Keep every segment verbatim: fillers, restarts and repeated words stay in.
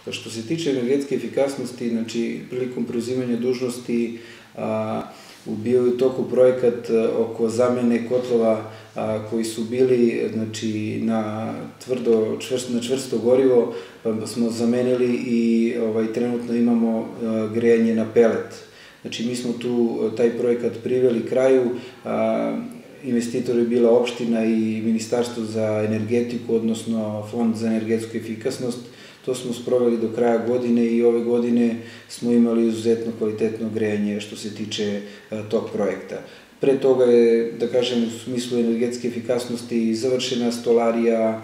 Što se tiče energetske efikasnosti, znači prilikom preuzimanja dužnosti bio je u toku projekat oko zamene kotlova koji su bili na tvrdo, na čvrsto gorivo, pa smo zamenili i trenutno imamo grejanje na pelet. Znači mi smo tu taj projekat priveli kraju, investitor je bila opština i Ministarstvo za energetiku, odnosno Fond za energetsku efikasnost. To smo sproveli do kraja godine i ove godine smo imali izuzetno kvalitetno grejanje što se tiče tog projekta. Pre toga je, da kažem, u smislu energetske efikasnosti završena stolarija,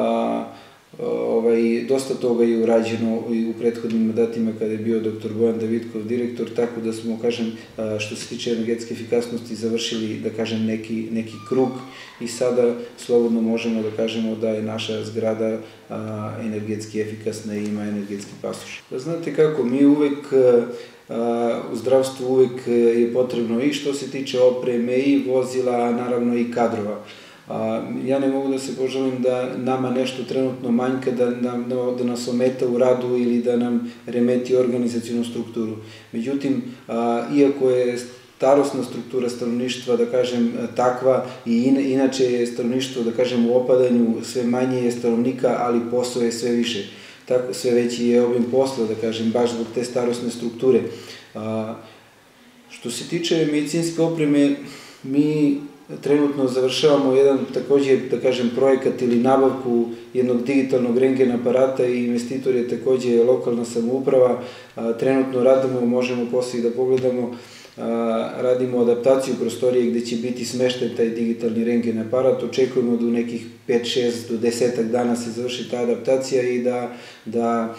dosta toga je urađeno u prethodnim mandatima kada je bio doktor Bojan Davidkov direktor, tako da smo, kažem, što se tiče energetske efikasnosti završili, da kažem, neki krug i sada slobodno možemo da kažemo da je naša zgrada energetski efikasna i ima energetski pasoš. Znate kako, mi uvek u zdravstvu uvek je potrebno i što se tiče opreme i vozila, a naravno i kadrova. Ja ne mogu da se poželim da nama nešto trenutno manjka, da nas ometa u radu ili da nam remeti organizacionu strukturu. Međutim, iako je starosna struktura stanovništva, da kažem, takva i inače je stanovništvo, da kažem, u opadanju, sve manje je stanovnika, ali posao je sve više. Sve veći je obim posla, da kažem, baš zbog te starosne strukture. Što se tiče medicinske opreme, mi trenutno završavamo jedan, takođe, da kažem, projekat ili nabavku jednog digitalnog rentgen aparata i investitor je takođe lokalna samouprava. Trenutno radimo, možemo posle i da pogledamo, radimo adaptaciju prostorije gde će biti smešten taj digitalni rentgen aparat. Očekujemo da u nekih pet, šest do desetak dana se završi ta adaptacija i da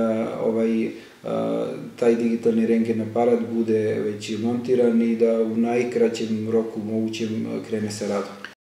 taj digitalni rentgen aparat bude već montiran i da u najkraćem roku mogućem krene sa radom.